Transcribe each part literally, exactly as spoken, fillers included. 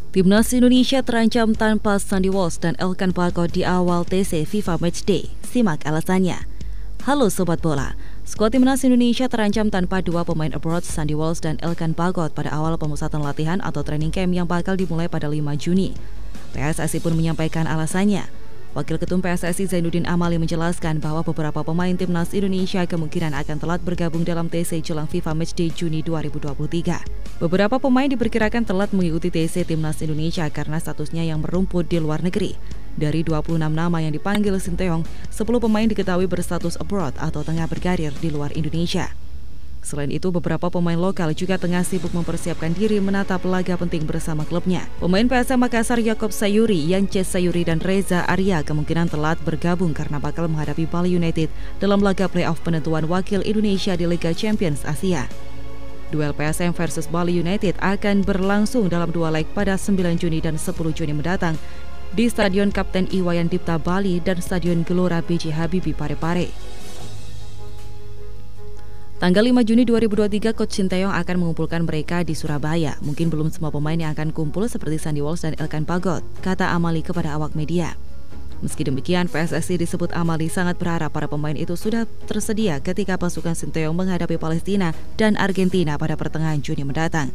Timnas Indonesia terancam tanpa Sandy Walsh dan Elkan Bagot di awal T C FIFA Matchday. Simak alasannya. Halo Sobat Bola, skuad Timnas Indonesia terancam tanpa dua pemain abroad Sandy Walsh dan Elkan Bagot pada awal pemusatan latihan atau training camp yang bakal dimulai pada lima Juni. P S S I pun menyampaikan alasannya. Wakil Ketum P S S I Zainuddin Amali menjelaskan bahwa beberapa pemain Timnas Indonesia kemungkinan akan telat bergabung dalam T C jelang FIFA Matchday Juni dua ribu dua puluh tiga. Beberapa pemain diperkirakan telat mengikuti T C Timnas Indonesia karena statusnya yang merumput di luar negeri. Dari dua puluh enam nama yang dipanggil Sinteyong, sepuluh pemain diketahui berstatus abroad atau tengah berkarir di luar Indonesia. Selain itu, beberapa pemain lokal juga tengah sibuk mempersiapkan diri menatap laga penting bersama klubnya. Pemain P S M Makassar Yaakob Sayuri, Yance Sayuri, dan Reza Arya kemungkinan telat bergabung karena bakal menghadapi Bali United dalam laga playoff penentuan wakil Indonesia di Liga Champions Asia. Duel P S M versus Bali United akan berlangsung dalam dua leg pada sembilan Juni dan sepuluh Juni mendatang di Stadion Kapten Iwayan Dipta Bali dan Stadion Gelora B J Habibie Parepare. Tanggal lima Juni dua ribu dua puluh tiga, Coach Sinteyong akan mengumpulkan mereka di Surabaya. Mungkin belum semua pemain yang akan kumpul seperti Sandy Walsh dan Elkan Bagot, kata Amali kepada awak media. Meski demikian, P S S I disebut Amali sangat berharap para pemain itu sudah tersedia ketika pasukan Sinteyong menghadapi Palestina dan Argentina pada pertengahan Juni mendatang.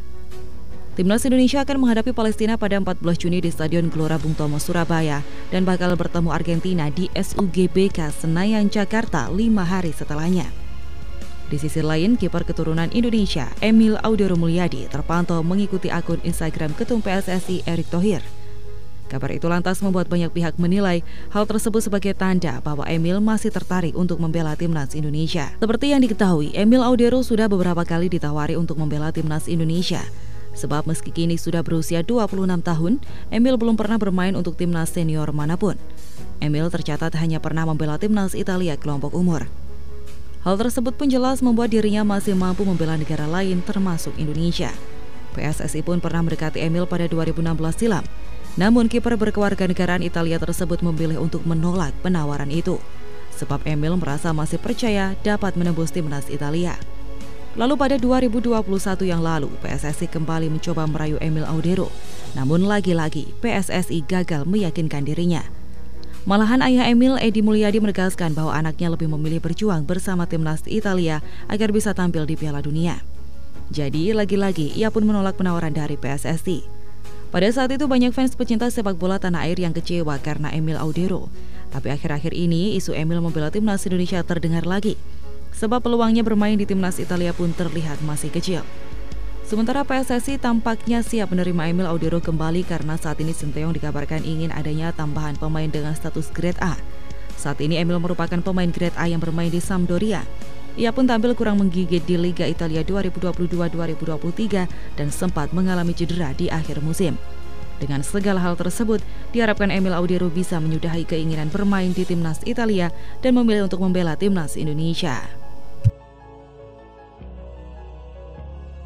Timnas Indonesia akan menghadapi Palestina pada empat belas Juni di Stadion Gelora Bung Tomo, Surabaya, dan bakal bertemu Argentina di S U G B K Senayan, Jakarta lima hari setelahnya. Di sisi lain, kiper keturunan Indonesia, Emil Audero Mulyadi, terpantau mengikuti akun Instagram Ketum P S S I Erick Thohir. Kabar itu lantas membuat banyak pihak menilai hal tersebut sebagai tanda bahwa Emil masih tertarik untuk membela Timnas Indonesia. Seperti yang diketahui, Emil Audero sudah beberapa kali ditawari untuk membela Timnas Indonesia. Sebab meski kini sudah berusia dua puluh enam tahun, Emil belum pernah bermain untuk Timnas senior manapun. Emil tercatat hanya pernah membela Timnas Italia kelompok umur. Hal tersebut pun jelas membuat dirinya masih mampu membela negara lain termasuk Indonesia. P S S I pun pernah mendekati Emil pada dua ribu enam belas silam. Namun kiper berkewarganegaraan Italia tersebut memilih untuk menolak penawaran itu. Sebab Emil merasa masih percaya dapat menembus Timnas Italia. Lalu pada dua ribu dua puluh satu yang lalu, P S S I kembali mencoba merayu Emil Audero. Namun lagi-lagi P S S I gagal meyakinkan dirinya. Malahan ayah Emil, Edi Mulyadi, menegaskan bahwa anaknya lebih memilih berjuang bersama Timnas Italia agar bisa tampil di Piala Dunia. Jadi, lagi-lagi ia pun menolak penawaran dari P S S I. Pada saat itu banyak fans pecinta sepak bola tanah air yang kecewa karena Emil Audero. Tapi akhir-akhir ini isu Emil membela Timnas Indonesia terdengar lagi. Sebab peluangnya bermain di Timnas Italia pun terlihat masih kecil. Sementara P S S I tampaknya siap menerima Emil Audero kembali karena saat ini Sinteyong dikabarkan ingin adanya tambahan pemain dengan status Grade A. Saat ini Emil merupakan pemain Grade A yang bermain di Sampdoria. Ia pun tampil kurang menggigit di Liga Italia dua ribu dua puluh dua dua ribu dua puluh tiga dan sempat mengalami cedera di akhir musim. Dengan segala hal tersebut, diharapkan Emil Audero bisa menyudahi keinginan bermain di Timnas Italia dan memilih untuk membela Timnas Indonesia.